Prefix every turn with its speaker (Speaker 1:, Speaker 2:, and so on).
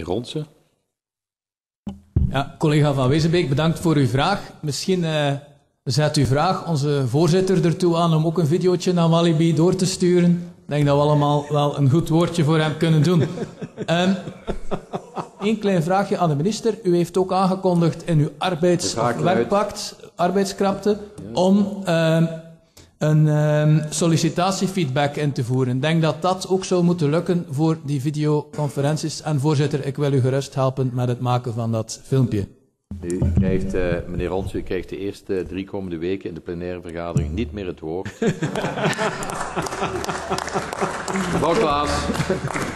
Speaker 1: Roontse.
Speaker 2: Ja, collega Van Wezenbeek, bedankt voor uw vraag. Misschien zet uw vraag onze voorzitter ertoe aan om ook een videootje naar Walibi door te sturen. Ik denk dat we allemaal wel een goed woordje voor hem kunnen doen. Eén klein vraagje aan de minister. U heeft ook aangekondigd in uw werkpact, arbeidskrapte, om een sollicitatiefeedback in te voeren. Ik denk dat dat ook zou moeten lukken voor die videoconferenties. En voorzitter, ik wil u gerust helpen met het maken van dat filmpje.
Speaker 1: U krijgt, meneer Roontse, u krijgt de eerste 3 komende weken in de plenaire vergadering niet meer het woord. Mevrouw Klaas.